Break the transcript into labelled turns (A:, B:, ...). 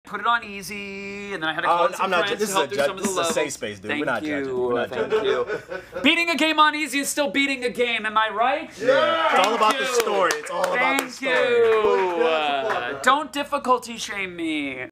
A: put it on easy, and then I had to call some friends to help through some of the levels.
B: This is a safe space, dude. We're not judging. We're not judging.
A: Thank you. Beating a game on easy is still beating a game, am I right?
B: Yeah. It's all about the story. It's all about the story.
A: Thank you. Don't difficulty shame me.